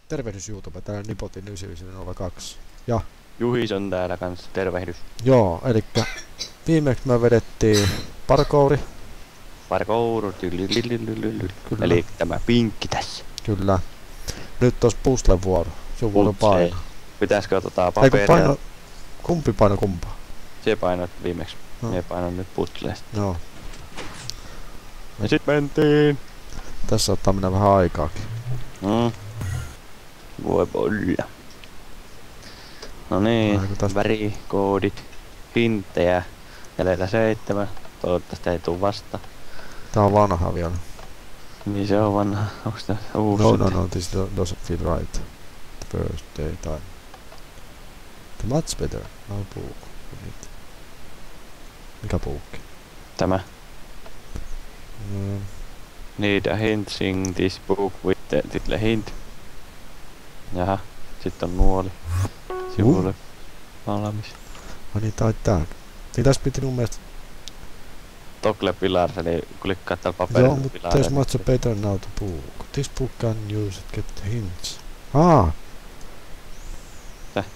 Tervehdys YouTube, täällä Nipotin 9902. Ja Juhis on täällä kanssa, tervehdys. joo, elikkä viimeksi me vedettiin parkouri. Parkour, Kyllä. eli tämä pinkki tässä. Kyllä. Nyt olisi puzzle vuoro. Sun vuoro paino. Pitäisikö Ei kun paperia? paino, kumpi paino kumpaa? Se painot viimeksi. No. Me painon nyt puzzleista. Joo. Ja sit mentiin. Tässä ottaa mennä vähän aikaakin. Voi olla. No niin, Ai, kun täs- värikoodit, hinttejä, jäljellä 7. Toivottavasti ei tuu vasta. Tää on vanha vielä. Niin se on vanha. Onks tää uusi? No, this doesn't feel right. The first day time. The much better. No book. Mikä puukki? Tämä. Need a hint, sing this book with the title hint. Jaha, sit on nuoli. Sivulle valmis. Ai niin, tää on tää. Niin tässä piti mun mielestä. Toggle pillars, eli klikkaa täällä paperilla. Joo, mutta there's much better now to book. This book can use it, get the hints. Täh?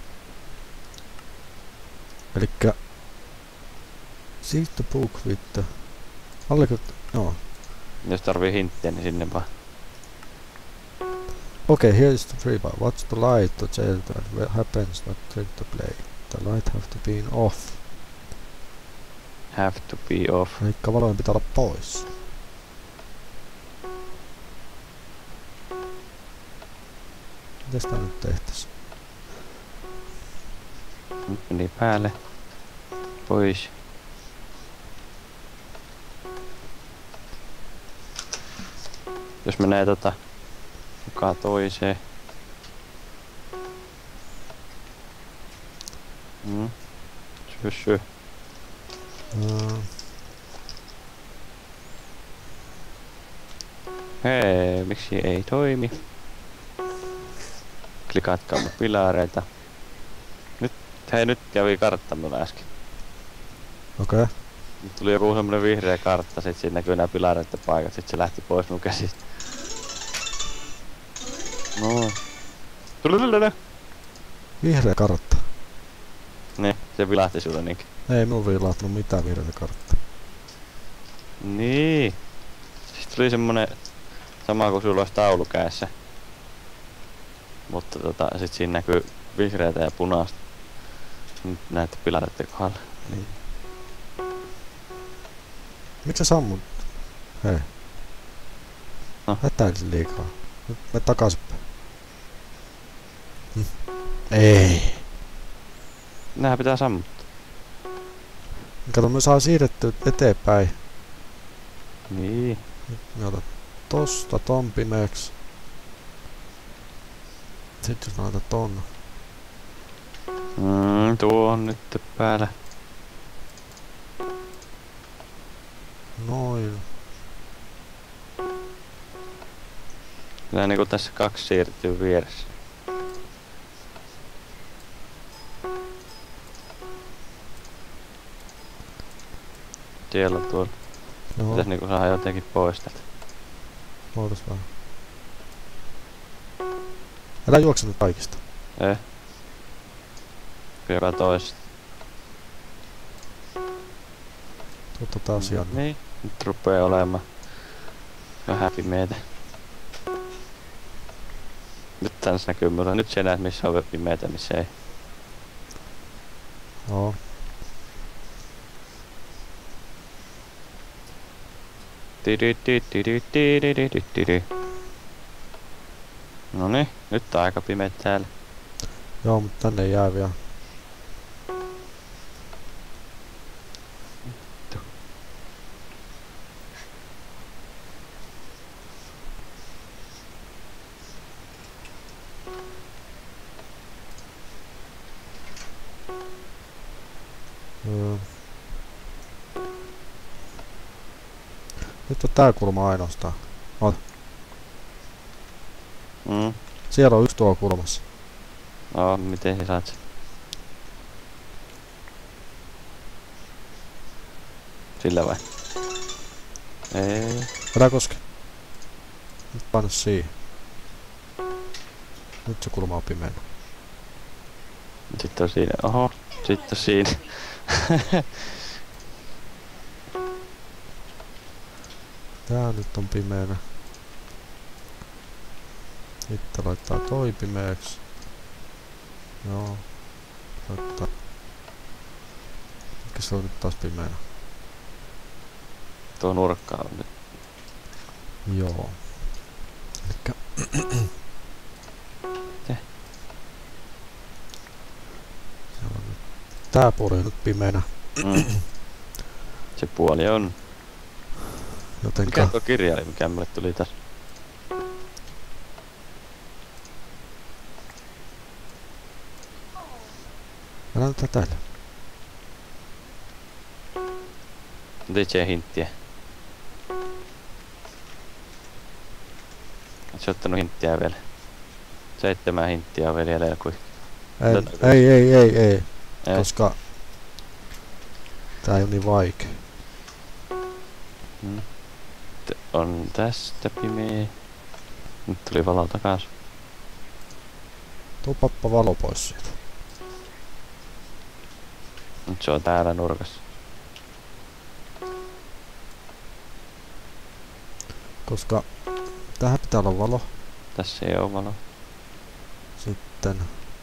Elikkä see the book with the... No. Jos tarvii hinttiä, niin sinne vaan. Okay, here is the free bar. What's the light? The jail what happens not trick the play. The light have to be off. Have to be off. Elikkä valojen pitää olla pois. Mitäs tää nyt tehtäis? Nyt meni päälle. Pois. Jos menee mukaan toiseen. Syy. Hei, miksi ei toimi? Klikatkaa pilareita. Nyt kävi kartta mulla äsken. Okei. Nyt tuli joku semmonen vihreä kartta, sit siinä näkyy nää pilareiden paikat, sit se lähti pois mun käsistä. No. Vihreä kartta. Niin, se vilahti sulle niinkin. Ei mun viilahtanut mitään vihreätä karttaa. Niin. Siis tuli semmonen sama kuin sulla olisi taulu kädessä. Mutta sit siinä näkyy vihreätä ja punaista. Nyt näette pilareiden kohdalla. Niin. Miksi sä sammut? Hei. No. Hätäilit liikaa. Nyt me takaisinpäin. Ei. Näähän pitää sammuttaa. Kato, me saa siirrettyä eteenpäin. Niin. Me otat tosta ton pimeäks. Sitten jos mä laitan ton. Tuo on nyt päällä. Noin. Kyllä niinku tässä kaksi siirtyy vieressä. Siellä on tuolla. Joo, Pitäis niinku saada jotenkin pois täältä. ootas vähän. Älä juokse nyt kaikista. Joka toista. Tuota taas Janne. Niin. Nyt rupee olemaan vähän pimeetä. Nyt tässä näkyy mulla. Nyt sä näet missä on pimeetä, missä ei. Joo. Noniin, nyt on aika pimeä täällä. Joo, mutta tänne jää vielä. Nyt on tää kulma ainoastaan. Siellä on yksi tuolla kulmassa. No, miten sä saat sen? Sillä vai? Ei. Älä koske. Nyt paina siihen. Nyt se kulma on pimeänä. Sitten on siinä. Oho. Sitten on siinä. Tää nyt on pimeänä. Sitten laittaa toi pimeäksi. Joo. Laittaa. Mikä se on nyt taas pimeänä? Tuo nurkka on nyt. Joo. Elikkä... Siellä on nyt... Tää puoli on nyt pimeänä. Se puoli on. Jotenka... Mikä tuo kirja oli, mikä mulle tuli tässä? Mä näytän täällä. DJ hinttiä. Oot sä ottanut hinttiä vielä? 7 hinttiä on vielä jäljellä kuin... Ei. Ei. Koska... Tää ei oo niin vaikea. On tästä pimeä. Nyt tuli valo takas. Tuu pappa valo pois siitä. Nyt se on täällä nurkassa. Koska... Tähän pitää olla valo. Tässä ei oo valo. Sitten...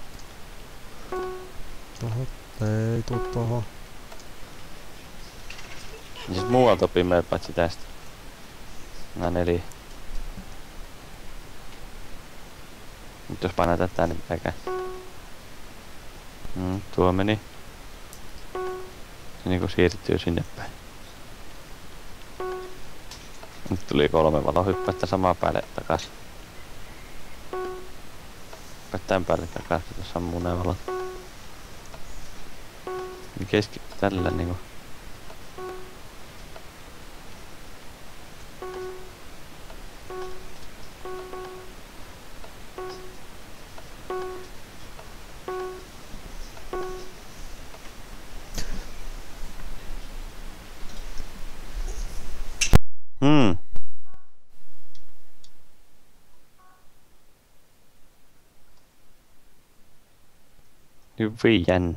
Tohon... Ei tuu tohon. Siis muualta on pimeä paitsi tästä. Nää 4. Nyt jos painaa tätä niin päkä. Tuo meni. Se niinku siirtyy sinne päin. Nyt tuli 3 valohyppäistä samaa päälle takas. Tän päälle takas, että sammuu nää valot. Niin keskitty tällä niinku. Hyvin jännä.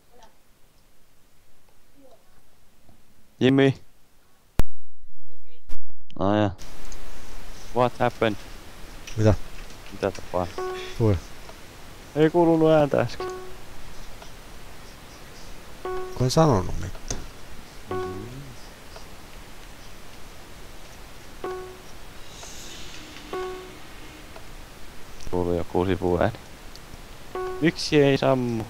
Jimmy. Aja. What happened? Mitä? Mitä tapaa? Voi. Ei kuulunut ääntä äsken. Kun en sanonut mitään. Kuului joku sivuääni. Miksi ei sammu?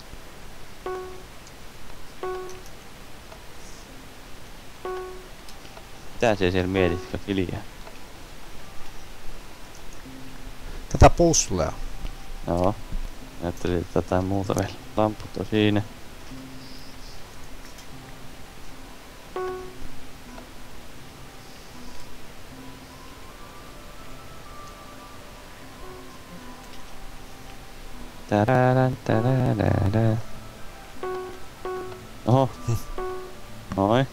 Mitä se siellä mietitkö hiljaa? Tätä puzzlea. Joo. Ajattelin tätä muuta vielä. Lamput on siinä. Tärärän. Oho. Noin.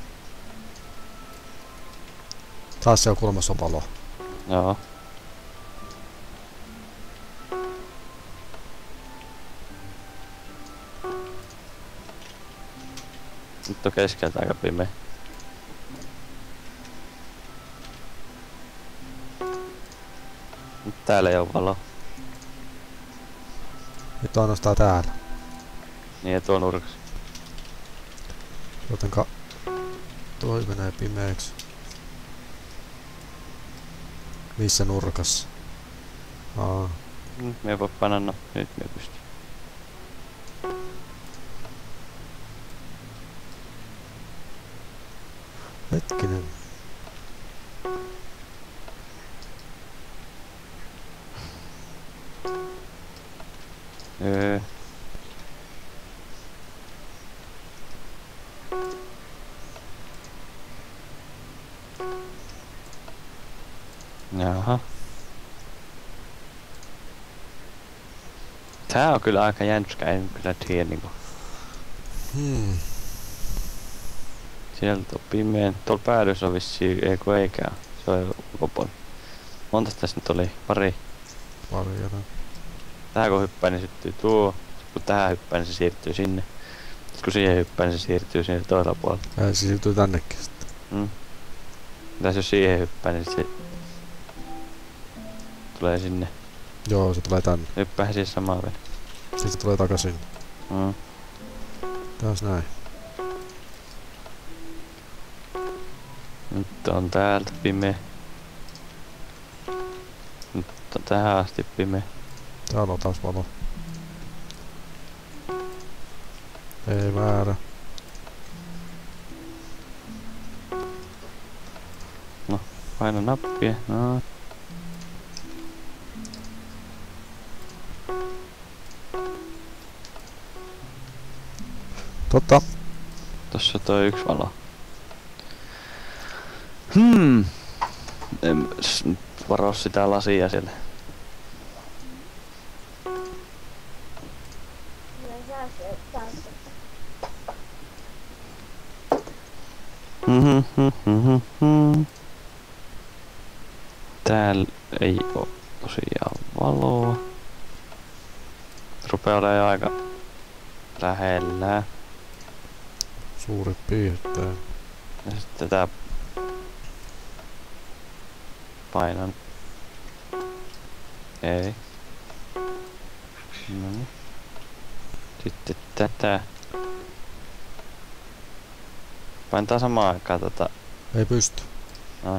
Taas se on kulmassa valo. Joo. Nyt on keskeltä aika pimeä. Nyt täällä ei oo valo. Nyt on ainoastaan täällä. Niin ja tuo nurkassa. Jotenka toi menee pimeäksi. Missä nurkassa? Aa. Me ei voi panna, no nyt me pystyy. Hetkinen. Jaha. Tää on kyllä aika jänskä, en kyllä tiedä niinku. Sieltä on pimeän. Tuolla päädyssä on vissiin, eikä. Se on ulkopuolella. Montas tässä nyt oli? Pari. Paljon. Tähän kun hyppää, niin syttyy tuo. Kun tähän hyppää, niin se siirtyy sinne. Sitten kun siihen hyppää, niin se siirtyy sinne toisella puolella. Ja se siirtyy tännekin sitten. Mitäs jos siihen hyppää, niin se tulee sinne. Joo, se tulee tänne. Hyppää siis samaa vielä. Sitten se tulee takaisin. Taas näin. Nyt on täältä pimeä. Nyt on tähän asti pimeä. Täällä on taas valo. Ei väärä. Paina nappia. No. Tossa toi yksi valo. Varo sitä lasia siellä. Täällä ei oo tosiaan valoa. Rupee olemaan jo aika lähellä. Suuri piirtein. Ja sitten tätä painan. Ei. Noniin. Sitten tätä. Painetaan samaan aikaan tota. Ei pysty. Ai.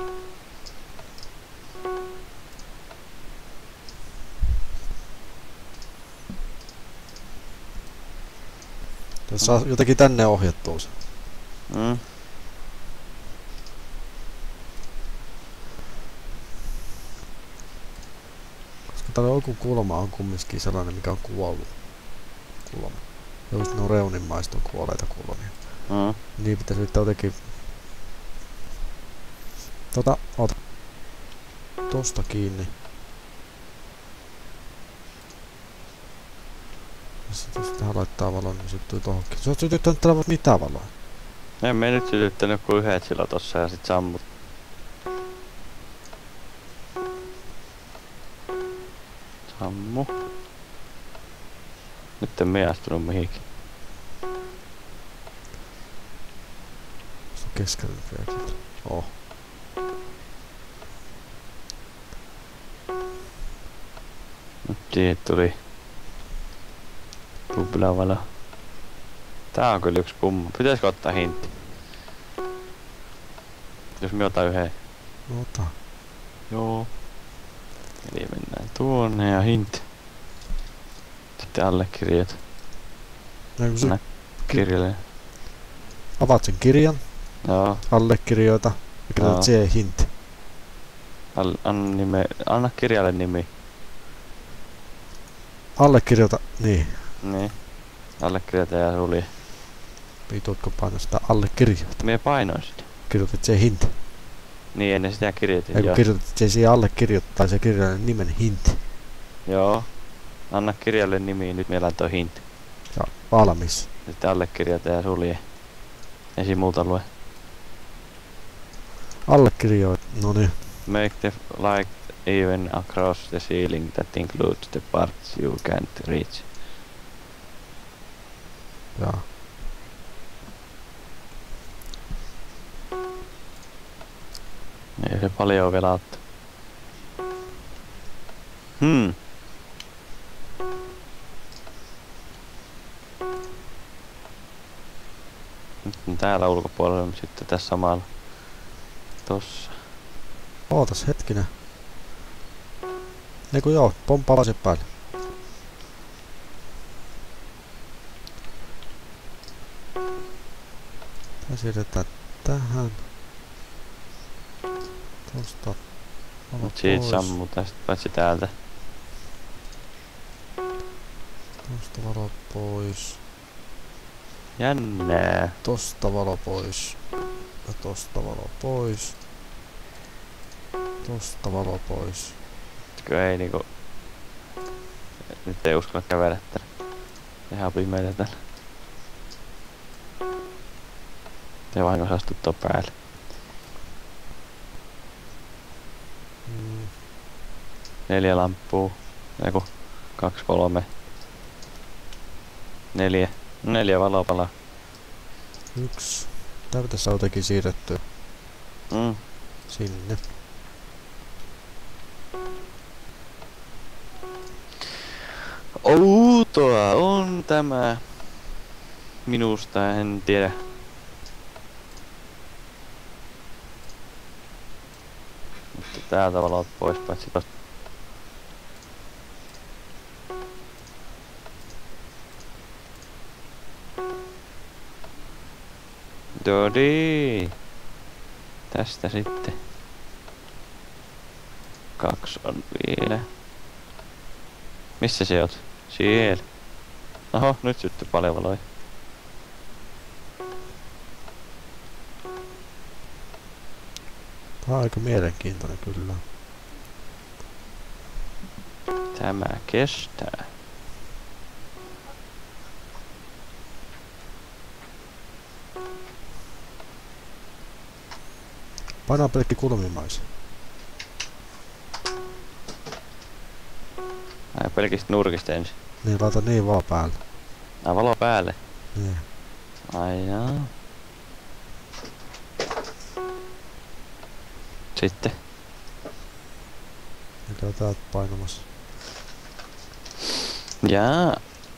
Tässä saa jotenkin tänne ohjattua se. Koska täällä joku kulma on kumminkin sellainen, mikä on kuollut. Kulma. Just nuo reunimmaista on kuolleita kulmia. Niin pitäisi yrittää jotenkin... Ota. Tosta kiinni. Jos tähän laittaa valon, niin syttyy tohonkin. Sä oot sytyttänyt täällä mitään valoa? En me nyt sytyttänyt kuin yhdet sillä tossa ja sit sammut. Sammu. Nyt en mie astunut mihinkin. Se on keskellä vieläkin. Oh. Nyt siihen tuli tuplavalo. Tää on kyllä yksi kumma. Pitäisikö ottaa hintti? Jos me otan yhden. Ota. Joo. Eli mennään tuonne ja hintti. Sitten allekirjoita. Kirjalle. Avaat sen kirjan. Joo. Allekirjoita. Ja kirjoitat siihen hintti. Anna kirjalle nimi. Allekirjoita. Niin. Niin. Allekirjoita ja sulje. Pituutko painaa sitä allekirjoita? Mie painoin sitä. Kirjoitat siihen hintti. Niin ennen sitä kirjoitin. Ei kun kirjoitat siihen allekirjoittaa se kirjalle nimen hintti. Joo. Anna kirjalle nimi, nyt meillä on toi hintti. Ja valmis. Sitten allekirjoita ja sulje. Ei siinä muuta lue. Allekirjoita. Noniin. Make the light even across the ceiling that includes the parts you can't reach. Jaa. Ei se paljon vielä auttaa. Nyt on täällä ulkopuolella, sitten tässä samalla. Tossa. Ootas hetkinen. Eiku joo, pomppaa vasen päälle. Tää siirretään tähän. Tosta valo Nyt siitä pois. sammutaan sit paitsi täältä. Tosta valo pois. Jännää. Tosta valo pois. Ja tosta valo pois. Tosta valo pois. Nytkö ei niinku... Nyt ei uskalla kävellä täällä. Ihan pimeitä täällä. Ei vahingossa astuttua päälle. 4 lamppua. Eiku 2, 3, 4. 4 valopalaa. 1. Tää pitäisi saada jotenkin siirrettyä sinne. Outoa on tämä. Minusta en tiedä. Mutta täältä valot pois paitsi tosta. Dodi. Tästä sitten. 2 on vielä. Missä se oot? Siellä. Oho, nyt syttyi paljon valoja. Tää on aika mielenkiintoinen kyllä. Tämä kestää. Painaa pelkki kulmimaisia. Ai pelkistä nurkista ensin. Niin laita niin vaan päälle. Ai valo päälle. Niin. Ai jaa. Sitten. Mikä täältä painamassa? Jaa.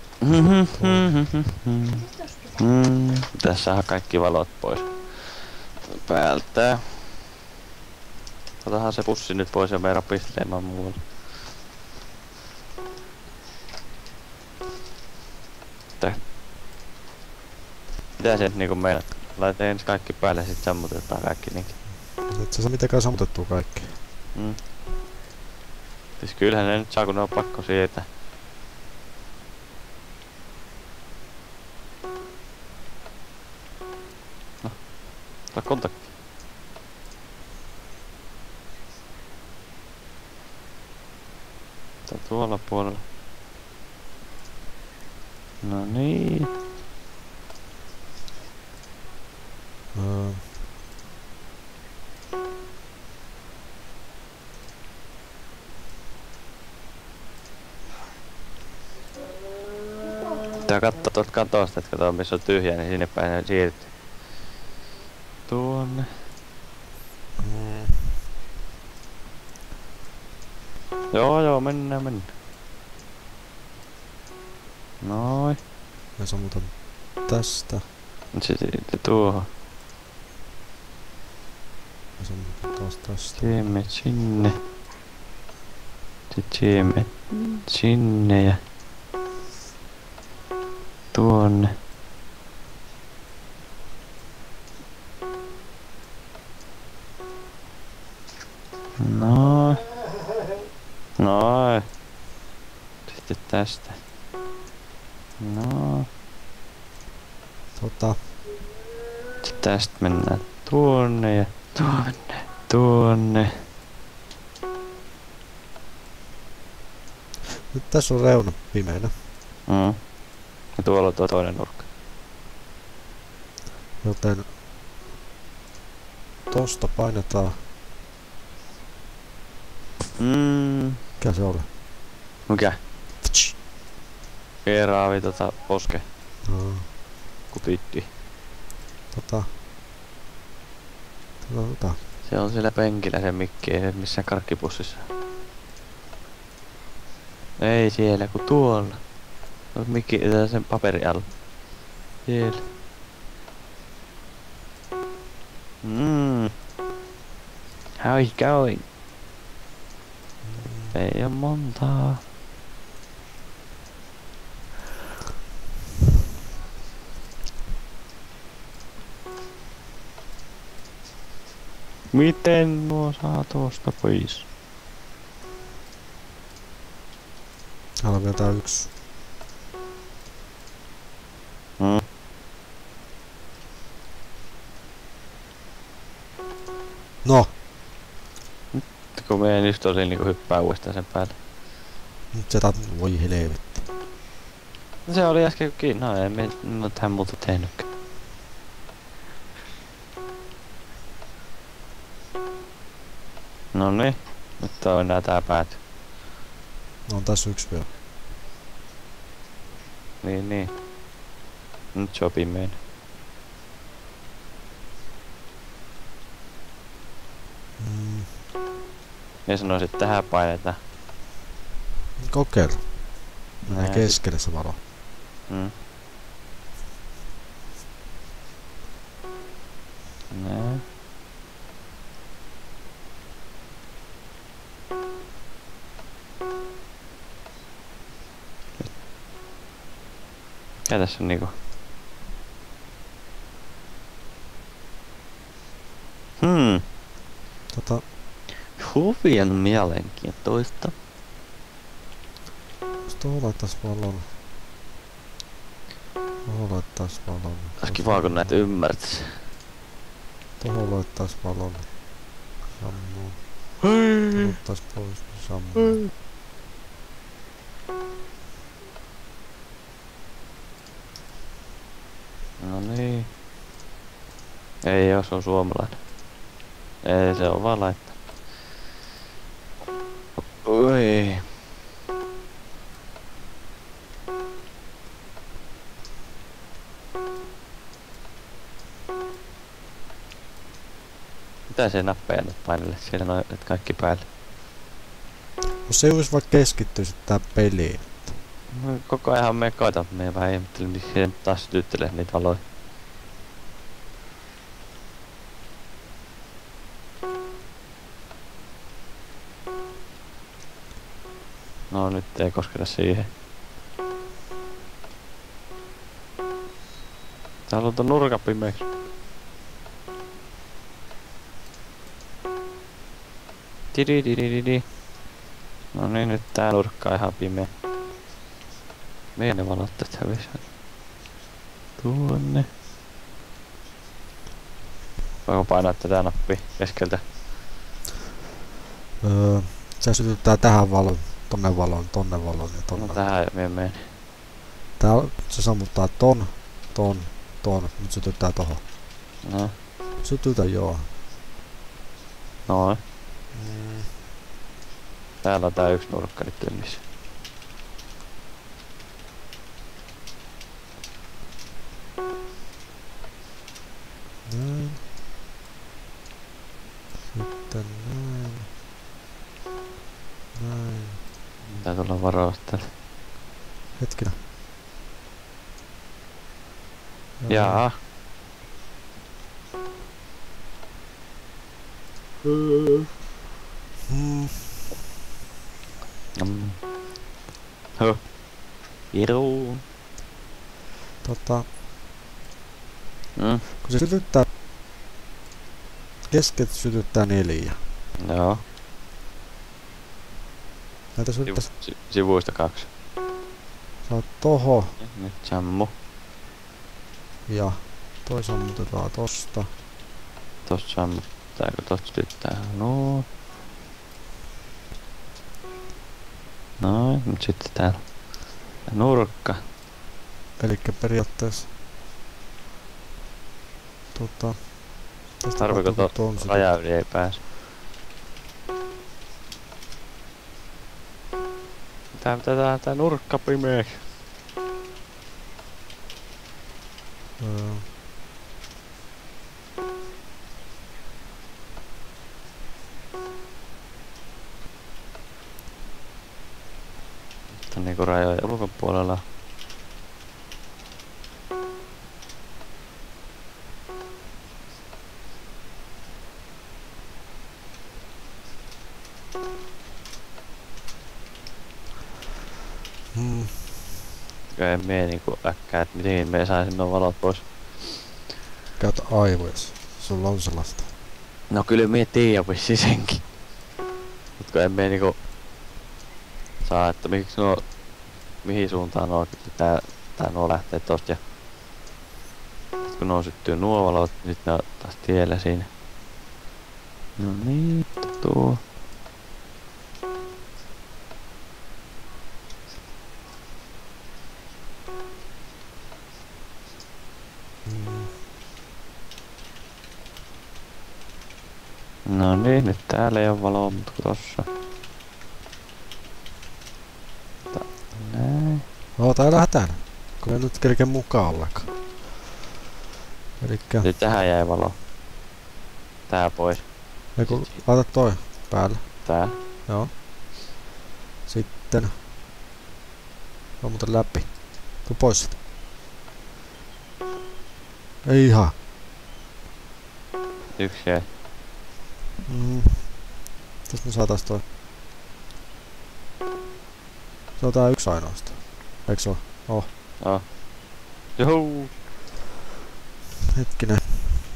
Tässä saa kaikki valot pois päältä. Otahan se pussi nyt pois ja me rapistelemaan muualle. Mitä se nyt niinku meinaat? Laita ensin kaikki päälle ja sit sammutetaan kaikki niinkin. Et sä saa mitenkään sammutettua kaikki. Siis kyllähän ne nyt saa kun ne on pakko sietää. No. Ota kontakti. Tää tuolla puolella. No niin. Tää kattoo tuolta katosta, että kato missä on tyhjä, niin sinne päin ne siirtyy. Tuonne. Joo, mennään. Noin. Mä sammutan tästä. Nyt se sitten tuohon. Mä sammutan taas tästä. Siemet sinne. Sitten siemet sinne ja tuonne. Noin. Noin. Sitten tästä. No. Sitten tästä mennään tuonne ja tuonne. Nyt tässä on reuna pimeänä. Ja tuolla on tuo toinen nurkka. Joten tosta painetaan. Mikä se oli? Mikä? Keraavi poske. Kutitti. Se on siellä penkillä se mikki, ei se missään karkkipussissa. Ei siellä, kun tuolla. On mikki sen paperi alla. Siellä. How is going? Ei oo montaa. Miten nuo saa tuosta pois? Haluan vielä tää yksi. No! Nyt kun meidän just oli niinku hyppää uudestaan sen päälle. Nyt se voi helvetti. No se oli äsken kiinni, no ei me tähän muuta tehnytkään. Noniin, nyt on enää tää pääty. No on tässä yksi vielä. Niin. Nyt sopii mennä. Ja sanoisin, että tähän painetaan. Kokeilla. Mennään keskelle se valo. Näin. Mikä tässä on niinku? Huvien mielenkiintoista. Jos tuohon laittais valon. Ois kivaa kun näet ymmärtäis. Tuohon laittais valon. Sammuu. Laitais pois, sammuu. No niin. Ei oo, se on suomalainen. Ei, se on vaan laittaa. Oi. Mitä se nappeja nyt painelle? Siellä noin kaikki päälle. Jos ei ois vaikka keskittyisi tää peliin. Koko ajan me koitan, me vähän ihmettelin, miksi se taas sytyttelee niitä valoja. No nyt ei kosketa siihen. Täällä on tuon nurkan pimeäksi. Tidididididi. No niin, nyt tää nurkka on ihan pimeä. Meidän ne valot tästä hävisi. Tuonne. Voinko painaa tätä nappia keskeltä? Se sytyttää tähän valon, tonne valon ja tonne. No tähän menen. Tää se sammuttaa ton, mut sytyttää tohon. No. Sytytä joo. Noin. Täällä on tää yksi nurkka nyt tynnissä. Näin. Sitten näin. Näin. Tää tulla varaus täällä. Hetkinen. Jaa. Iru. Kun se sytyttää... Keskeltä sytyttää 4. Joo. Näitä sytyttäis... Sivuista 2. Saat toho. Nyt sammu. Ja toi sammutetaan tosta. Tosta sammuttaako tosta sytyttää? No. Noin, nyt sitten täällä. Nurkka. Elikkä periaatteessa... Tarviiko tuon raja yli ei pääse? Tää nurkka pimeäks? Tää on niinku rajojen ulkopuolella. Ei mie niinku äkkää, et miten me saisin nuo valot pois. Käytä aivojas. Sulla on sellaista. No kyllä mie tiiä vissiin senkin. Mut kun en mie niinku saa, että miksi nuo... Mihin suuntaan nuo nuo lähtee tosta ja... Sit kun nuo syttyy nuo valot, nyt ne on taas tiellä siinä. No niin, tuo. No niin, nyt täällä ei oo valoa, mutta tossa. Näin. Täällä hätänä. Kun ei nyt kerkeä mukaan ollenkaan. Elikkä... Nyt tähän jäi valo. Tää pois. Ei kun laita toi päälle. Tää. Joo. Sitten... On muuten läpi. Tuu pois sit. Ei ihan. Yksi jäi. Täs me saatais toi. Se on tää yksi ainoastaan. Eiks oo? Oh. Oh. Joo. Hetkinen.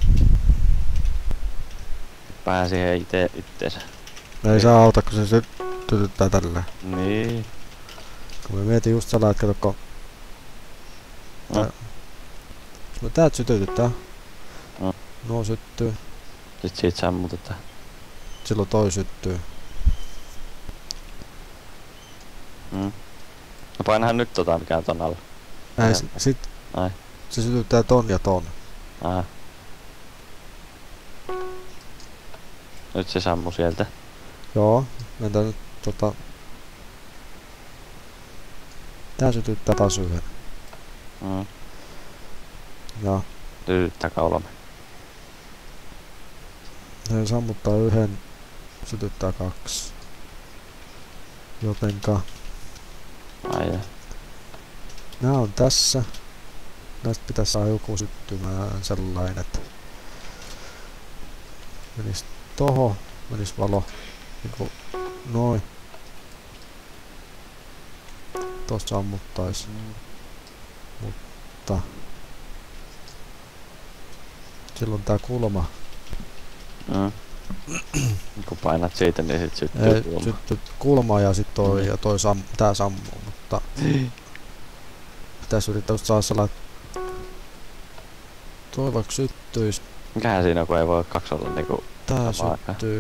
Pääsi siihen itteensä. Ei saa auta, kun se sytyttää tälleen. Niin. Kun mä mietin just sellainen, että kato, No. jos me täältä sytytetään, No. nuo syttyy, Sitten siitä sammutetaan. silloin toi syttyy. No painahan nyt mikä on ton alla. Ei, sit Ai. se sytyttää ton ja ton. Aha. Nyt se sammu sieltä. Joo, mennään nyt tää sytyttää taas yhden. Ja Sytyttää 3. se sammuttaa yhden, sytyttää 2. Jotenka Ai. nää on tässä. Näistä pitäisi saada joku syttymään sellainen, että menis toho, menis valo niinku noin. Tossa sammuttais. Mutta silloin tää kulma Kun painat siitä, niin sit syttyy kulma. syttyy kulma ja sit toi ja toi tää sammuu, mutta pitäis yrittää just saada sellainen, toi vaikka syttyis. Mikähän siinä on, kun ei voi 2 olla niinku Tää samaan syttyy.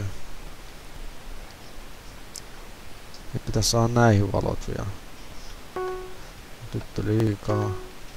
Nyt pitäis saada näihin valot vielä. Sytty liikaa.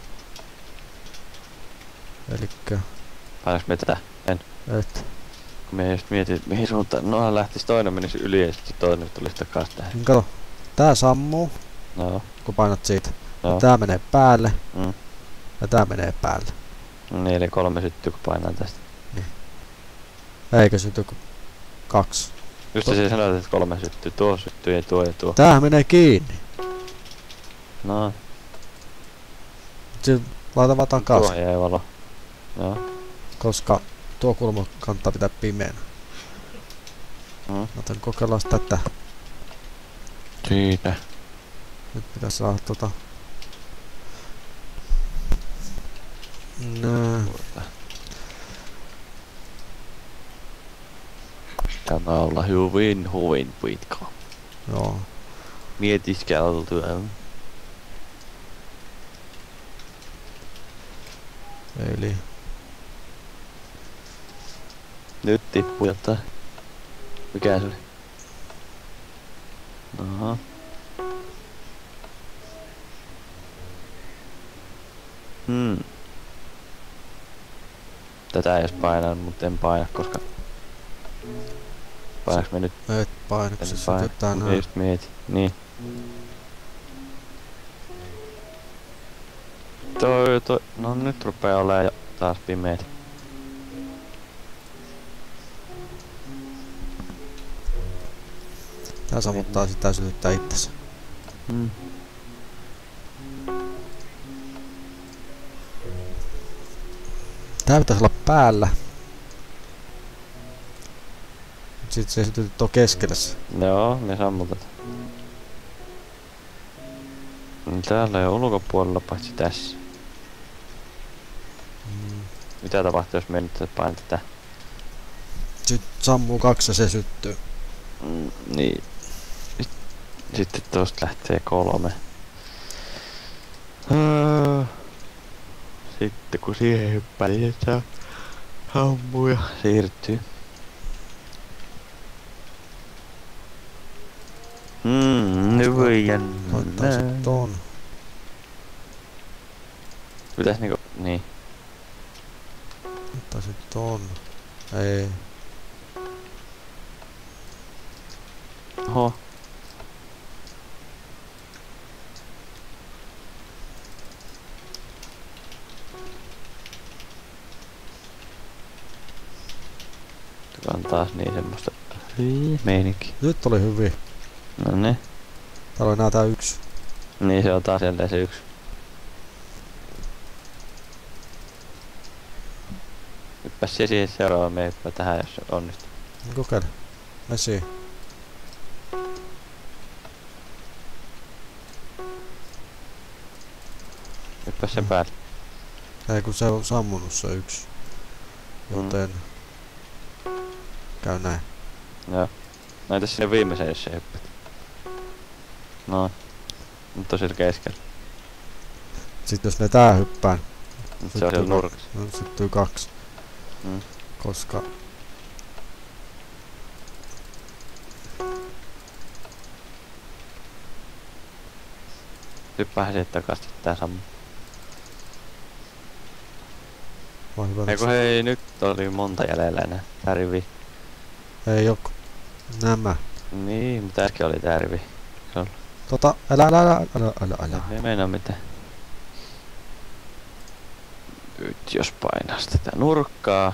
Elikkä Painaks me tätä? En. et. Kun me just mietin, että mihin suuntaan. Nohan lähtis toinen menisi yli ja sitten toinen tulisi takas tähän. Niin kato. Tää sammuu, No. kun painat siitä. No. Tää menee päälle. Mm. Ja tää menee päälle. Niin, eli 3 syttyy, kun painaa tästä. Eikä syty kuin 2. Just se sanoit, että 3 syttyy. Tuo syttyy ja tuo ja tuo. Täähän menee kiinni. No. Sitten laita vaan takas. Tuo jäi valo. Joo. Koska tuo kulma kannattaa pitää pimeänä. Joten kokeillaan tätä. Siitä. Nyt pitäisi saada nää. Tämä olla hyvin pitkä. Joo. Mietiskeltyä. Eli Nyt tippuu jotain. Mikä se oli? Aha. Tätä ei edes painaa, mutta en paina, koska... Painaks me nyt? et painu, kun se En paina. sytyttää Mä nää. just mietin. Niin. Toi. No nyt rupee olemaan jo taas pimeet. Tää sammuttaa sitä ja sytyttää itsensä. Tää pitäisi olla päällä. Sitten se sytyttää tuo keskelle se. Joo, me sammutetaan. Täällä ei ole ulkopuolella paitsi tässä. Mitä tapahtuu, jos me nyt pain tätä? Sammuu 2 ja se syttyy. Niin. Sitten tosta lähtee 3. Sitten kun siihen hyppää, niin se sammuu ja siirtyy. Nyt voi jännä. Laittaa sit ton. Pitäis niinku, niin. Laittaa sit ton. Ei. Oho. on taas niin semmoista meininki. Nyt oli hyvin. No niin. Täällä on enää tää yksi. Niin se on taas jälleen se yksi. Hyppäs se siihen seuraavaan, me hyppää tähän jos onnistuu. Kokeile. Vesi. Hyppäs sen päälle. Ei kun se on sammunut se yksi. Joten... Käy näin. Joo. Näytä sinne viimeiseen, jos se hyppät. Noin. Nyt on siellä keskellä. Sitten jos ne tää hyppään. Nyt se on siellä nurkassa. No, syttyy 2. Koska... Hyppäähän siitä takas, tää sammuu. Eiku hei, nyt oli monta jäljellä enää. Tää rivi. Ei oo. Nämä. Niin, mutta äsken oli tää rivi. Älä. Ei meinaa mitään. Nyt jos painas tätä nurkkaa.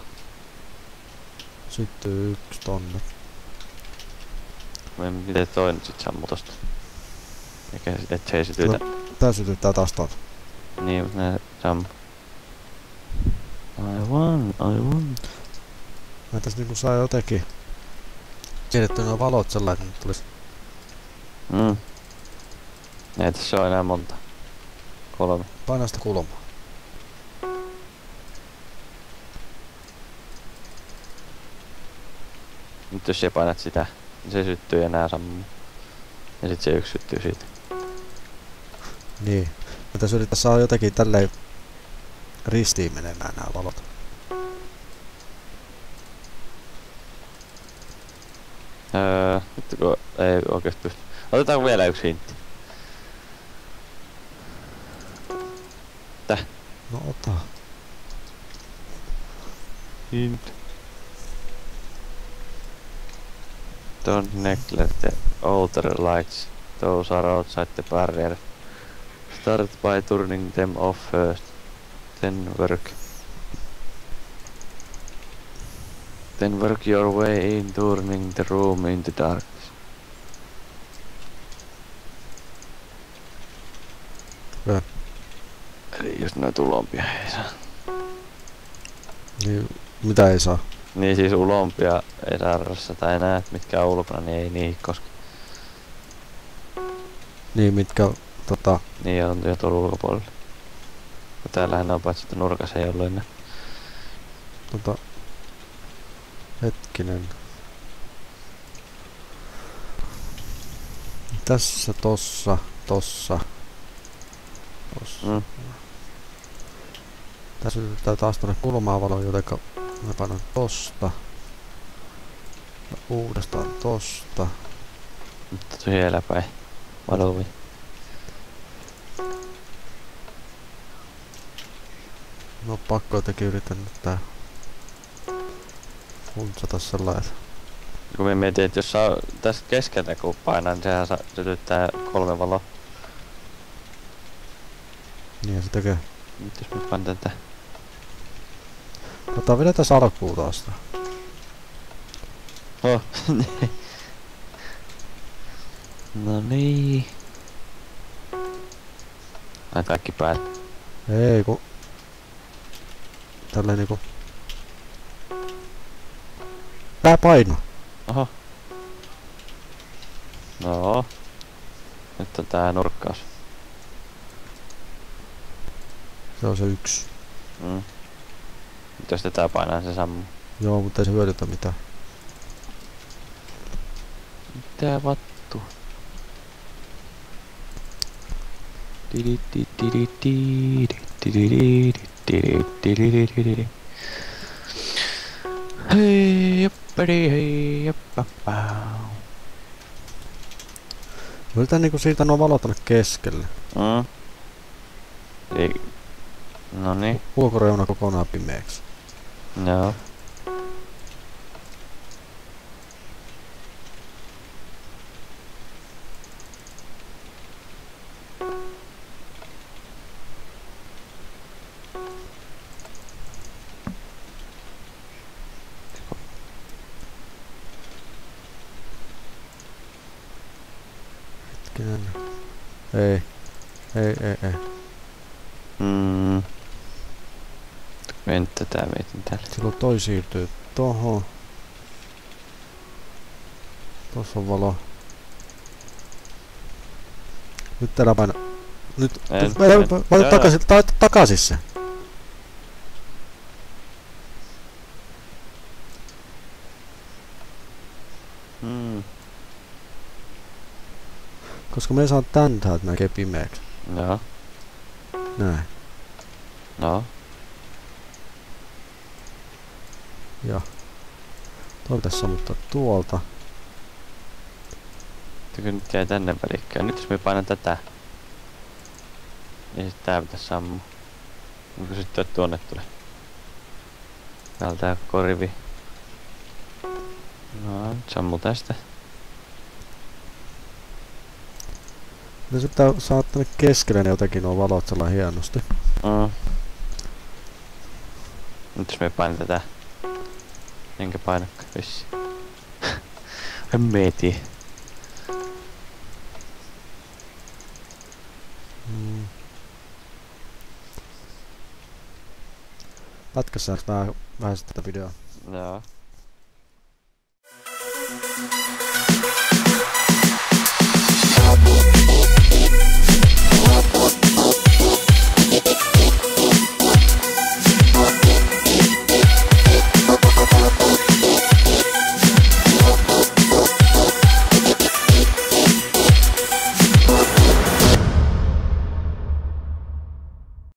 Syttyy 1 tonne. Miten toi nyt sit sammuu tosta? Eikä et se ei sytytä. No, tää sytyttää taas tuolta. Niin, mut nää sammuu. Aivan. Mä tässä niinku saa jotenkin siirrettyä nuo valot sellainen, että tulis... Ei tässä oo enää monta. 3. Painaa sitä kulmaa. Nyt jos sä painat sitä, niin se syttyy ja nää sammuu. Ja sit se yksi syttyy siitä. Niin. Mä tässä yrittää saada jotenkin tälleen ristiin menemään nää valot. Nyt kun ei oikeesti pysty. Otetaanko vielä yksi hintti? Täh? No ota. Hint. Don't neglect the outer lights. Those are outside the barrier. Start by turning them off first. Then work your way in, turning the room into darkness. Hyvä. Eli just noita ulompia ei saa. Niin, mitä ei saa? Niin siis ulompia ei saa rassata enää, mitkä on ulkona, niin ei niihin koske. Niin, mitkä Niin on jo tuolla ulkopuolella. Kun täällähän on paitsi, että nurkassa ei ollut enää. Hetkinen. Tässä, tossa. Tässä sytyttää taas tonne kulmaa valoa, jotenka mä painan tosta. Ja uudestaan tosta. Nyt siellä päin. Valovi. No pakko jotenkin yritän nyt tää funtsata sellainen. Kun mä mietin, että jos saa tästä keskeltä kun painaa, niin sehän sytyttää 3 valoa. Niin se tekee. Nyt jos mä painan tätä. Vedetään salkkuu taas. Oh, no niin. Ai kaikki päälle. Ei ku... Tälleen niinku... Tää paino! Oho. No. Nyt on tää nurkkaus. Se on se 1. Nyt jos tätä painaa se sammuu. Joo, mutta ei se hyödytä mitään. Mitä vattu? Hei, joppari, hei, joppapau. Yritän niinku siirtää nuo valot tonne keskelle. Eli... Noniin. Ulkoreuna kokonaan pimeäksi. Joo. Ei. Ei. En tätä mietin täällä. Silloin toi siirtyy tohon. Tossa on valo. Nyt täällä paina. Nyt. Paina takaisin se. Koska me ei saa tän täältä näkee pimeäksi. Joo. Näin. No. Ja. Toi pitäis sammuttaa tuolta. Kyllä nyt jäi tänne välikkään. Nyt jos me painan tätä. Niin sit tää pitäis sammua. Onko sitten tuonne tulee? Täältä korivi. No, nyt sammu tästä. No se pitää saada tänne keskelle ne jotenkin nuo valot sellainen hienosti. Nyt jos me painan tätä. Enkä painakka, vissi. En mieti. Pätkässä vähän sitä videoa. Joo.